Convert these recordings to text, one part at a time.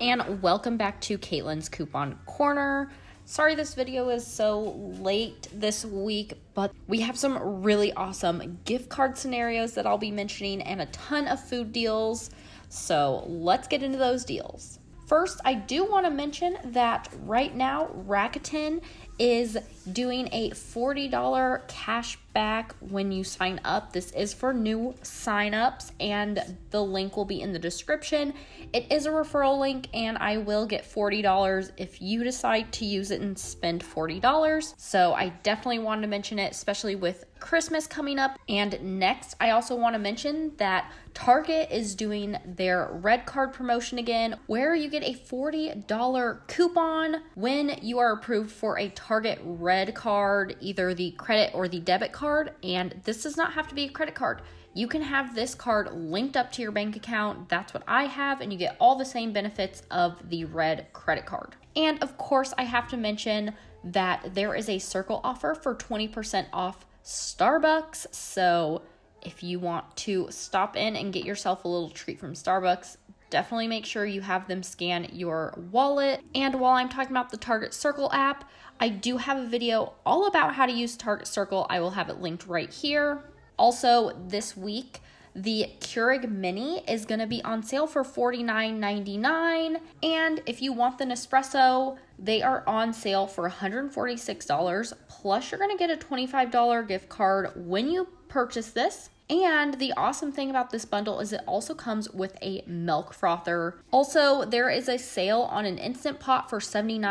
and welcome back to Caitlin's Coupon Corner. Sorry this video is so late this week, but we have some really awesome gift card scenarios that I'll be mentioning and a ton of food deals. So let's get into those deals. First, I do want to mention that right now Rakuten is doing a $40 cash back when you sign up. This is for new signups and the link will be in the description. It is a referral link and I will get $40 if you decide to use it and spend $40. So I definitely wanted to mention it, especially with Christmas coming up. And next, I also want to mention that Target is doing their red card promotion again, where you get a $40 coupon when you are approved for a Target red card, either the credit or the debit card. And this does not have to be a credit card. You can have this card linked up to your bank account. That's what I have, and you get all the same benefits of the red credit card. And of course, I have to mention that there is a Circle offer for 20% off Starbucks. So if you want to stop in and get yourself a little treat from Starbucks, definitely make sure you have them scan your wallet. And while I'm talking about the Target Circle app, I do have a video all about how to use Target Circle. I will have it linked right here. Also, this week, the Keurig Mini is going to be on sale for $49.99. And if you want the Nespresso, they are on sale for $146. Plus, you're going to get a $25 gift card when you purchase this. And the awesome thing about this bundle is it also comes with a milk frother. Also, there is a sale on an Instant Pot for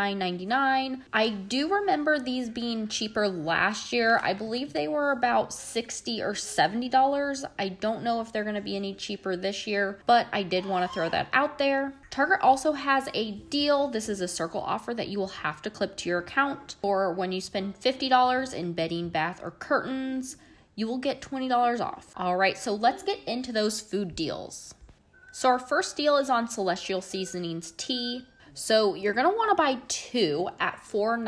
$79.99. I do remember these being cheaper last year. I believe they were about $60 or $70. I don't know if they're going to be any cheaper this year, but I did want to throw that out there. Target also has a deal. This is a Circle offer that you will have to clip to your account. Or when you spend $50 in bedding, bath, or curtains, you will get $20 off. All right, so let's get into those food deals. So our first deal is on Celestial Seasonings tea. So you're gonna wanna buy two at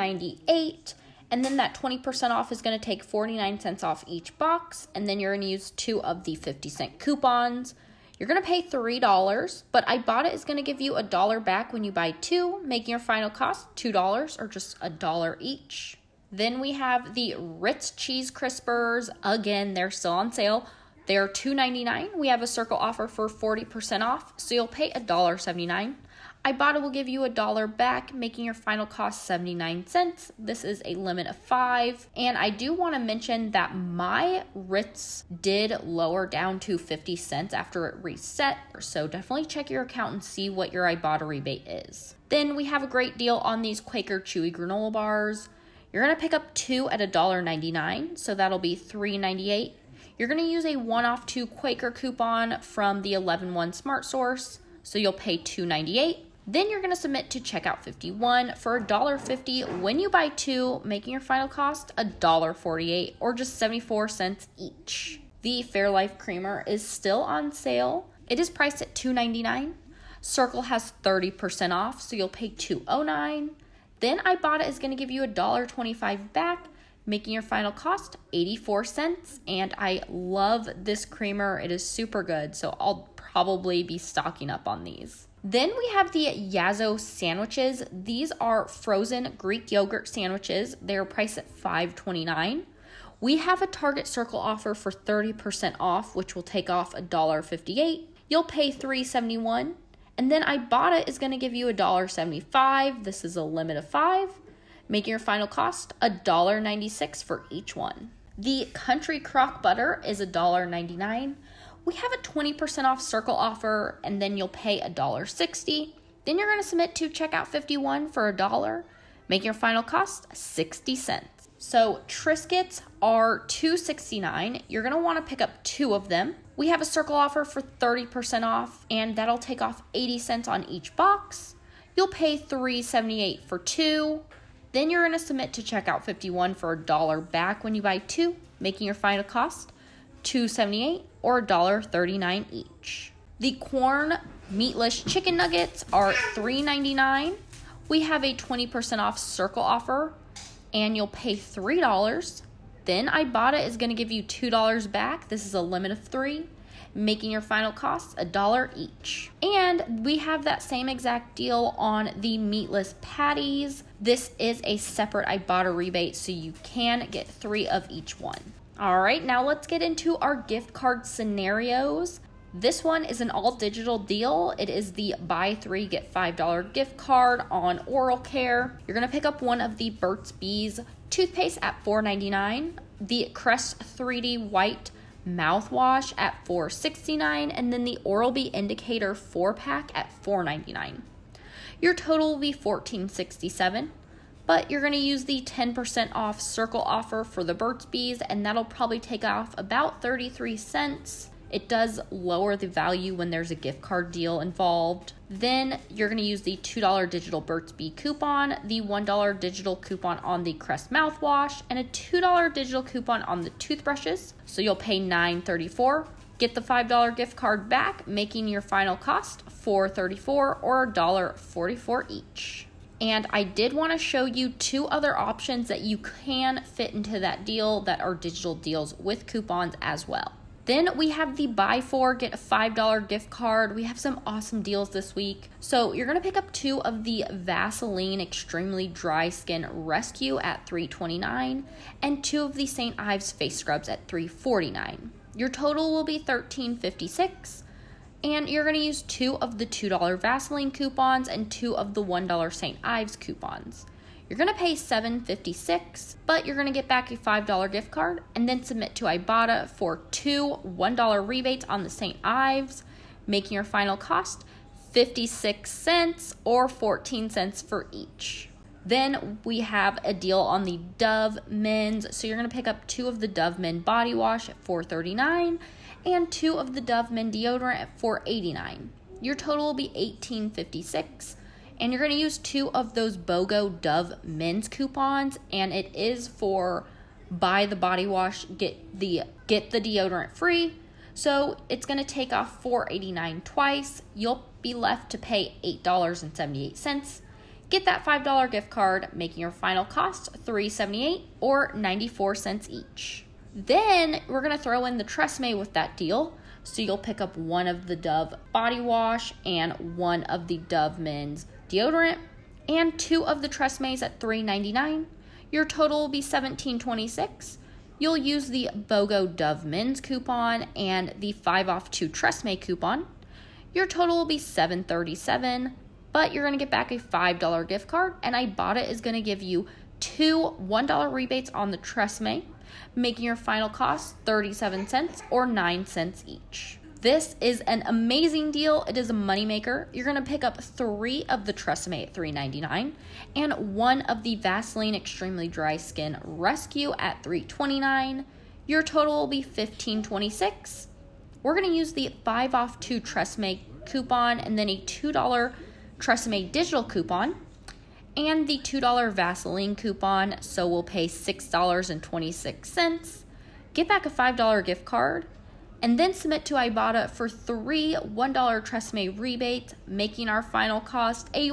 $4.98, and then that 20% off is gonna take 49 cents off each box, and then you're gonna use two of the 50-cent coupons. You're gonna pay $3, but I Bought It is gonna give you $1 back when you buy two, making your final cost $2 or just $1 each. Then we have the Ritz Cheese Crispers. Again, they're still on sale. They're $2.99. We have a Circle offer for 40% off, so you'll pay $1.79. I Bought It will give you $1 back, making your final cost 79 cents. This is a limit of 5. And I do want to mention that my Ritz did lower down to 50 cents after it reset, so definitely check your account and see what your I Bought It rebate is. Then we have a great deal on these Quaker Chewy granola bars. You're going to pick up two at $1.99, so that'll be $3.98. You're going to use a 1-off 2 Quaker coupon from the 11-1 Smart Source, so you'll pay $2.98. Then you're going to submit to Checkout 51 for $1.50 when you buy two, making your final cost $1.48 or just 74 cents each. The Fairlife Creamer is still on sale. It is priced at $2.99. Circle has 30% off, so you'll pay $2.09. Then I Bought It is going to give you $1.25 back, making your final cost 84 cents. And I love this creamer. It is super good, so I'll probably be stocking up on these. Then we have the Yasso sandwiches. These are frozen Greek yogurt sandwiches. They're priced at $5.29. We have a Target Circle offer for 30% off, which will take off $1.58. You'll pay $3.71. And then I Bought It is going to give you $1.75. This is a limit of 5, making your final cost $1.96 for each one. The Country Crock Butter is $1.99. We have a 20% off Circle offer, and then you'll pay $1.60. Then you're going to submit to Checkout 51 for $1, making your final cost 60 cents. So Triscuits are $2.69. You're going to want to pick up two of them. We have a Circle offer for 30% off, and that'll take off 80 cents on each box. You'll pay $3.78 for two. Then you're going to submit to Checkout 51 for $1 back when you buy two, making your final cost $2.78 or $1.39 each. The Quorn Meatless Chicken Nuggets are $3.99. We have a 20% off Circle offer, and you'll pay $3. Then I Bought It is going to give you $2 back. This is a limit of 3, making your final cost $1 each. And we have that same exact deal on the meatless patties. This is a separate Ibotta rebate, so you can get 3 of each one. All right, now let's get into our gift card scenarios. This one is an all digital deal. It is the buy 3 get $5 gift card on oral care. You're gonna pick up one of the Burt's Bees toothpaste at $4.99, the Crest 3D white mouthwash at $4.69, and then the Oral-B Indicator 4-pack at $4.99. Your total will be $14.67, but you're gonna use the 10% off circle offer for the Burt's Bees, and that'll probably take off about 33 cents. It does lower the value when there's a gift card deal involved. Then you're going to use the $2 digital Burt's Bee coupon, the $1 digital coupon on the Crest mouthwash, and a $2 digital coupon on the toothbrushes. So you'll pay $9.34, get the $5 gift card back, making your final cost $4.34 or $1.44 each. And I did want to show you 2 other options that you can fit into that deal that are digital deals with coupons as well. Then we have the buy 4 get a $5 gift card. We have some awesome deals this week. So you're gonna pick up 2 of the Vaseline Extremely Dry Skin Rescue at $3.29 and 2 of the St. Ives face scrubs at $3.49. Your total will be $13.56, and you're gonna use 2 of the $2 Vaseline coupons and 2 of the $1 St. Ives coupons. You're gonna pay $7.56, but you're gonna get back a $5 gift card and then submit to Ibotta for 2 $1 rebates on the St. Ives, making your final cost 56 cents or 14 cents for each. Then we have a deal on the Dove men's. So you're gonna pick up 2 of the Dove men body wash at $4.39 and 2 of the Dove men deodorant at $4.89. Your total will be $18.56. And you're going to use 2 of those BOGO Dove men's coupons, and it is for buy the body wash, get the deodorant free. So it's going to take off $4.89 twice. You'll be left to pay $8.78. Get that $5 gift card, making your final cost $3.78 or 94 cents each. Then we're going to throw in the Tresemme with that deal. So you'll pick up 1 of the Dove body wash and 1 of the Dove men's deodorant and 2 of the Tresemmes at $3.99. Your total will be $17.26. You'll use the BOGO Dove men's coupon and the 5 off 2 Tresemme coupon. Your total will be $7.37, but you're going to get back a $5 gift card, and Ibotta is going to give you 2 $1 rebates on the Tresemme, making your final cost 37 cents or 9 cents each. This is an amazing deal. It is a moneymaker. You're going to pick up 3 of the Tresemme at $3.99 and 1 of the Vaseline Extremely Dry Skin Rescue at $3.29. Your total will be $15.26. We're going to use the 5 off 2 Tresemme coupon and then a $2 Tresemme digital coupon and the $2 Vaseline coupon, so we'll pay $6.26. Get back a $5 gift card, and then submit to Ibotta for 3 $1 Tresemme rebates, making our final cost a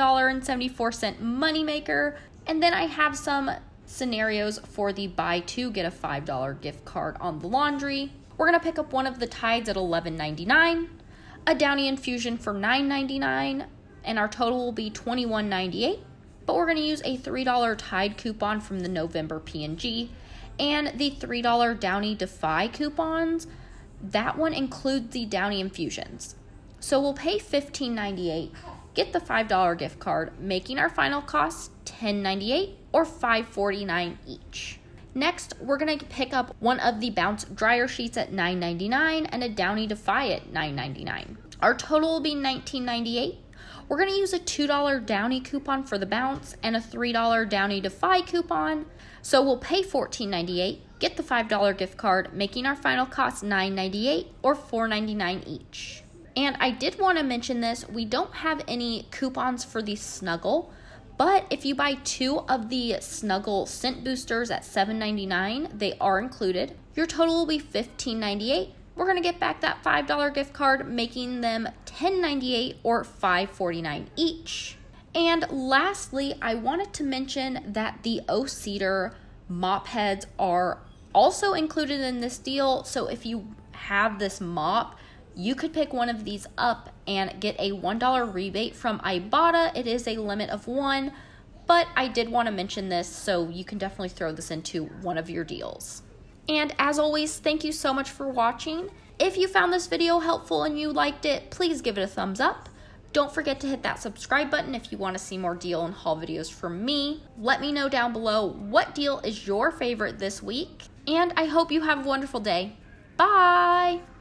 $1.74 moneymaker. And then I have some scenarios for the buy 2 get a $5 gift card on the laundry. We're gonna pick up 1 of the Tides at $11.99, a Downy Infusion for $9.99, and our total will be $21.98. But we're gonna use a $3 Tide coupon from the November P&G and the $3 Downy Defy coupons. That one includes the Downy Infusions. So we'll pay $15.98, get the $5 gift card, making our final cost $10.98 or $5.49 each. Next, we're going to pick up 1 of the Bounce dryer sheets at $9.99 and a Downy Defy at $9.99. Our total will be $19.98. We're going to use a $2 Downy coupon for the Bounce and a $3 Downy Defy coupon. So we'll pay $14.98, get the $5 gift card, making our final cost $9.98 or $4.99 each. And I did want to mention this, we don't have any coupons for the Snuggle, but if you buy 2 of the Snuggle scent boosters at $7.99, they are included. Your total will be $15.98. We're going to get back that $5 gift card, making them $10.98 or $5.49 each. And lastly, I wanted to mention that the O-Cedar mop heads are also included in this deal. So if you have this mop, you could pick one of these up and get a $1 rebate from Ibotta. It is a limit of 1, but I did want to mention this, so you can definitely throw this into one of your deals. And as always, thank you so much for watching. If you found this video helpful and you liked it, please give it a thumbs up. Don't forget to hit that subscribe button if you want to see more deal and haul videos from me. Let me know down below what deal is your favorite this week. And I hope you have a wonderful day. Bye!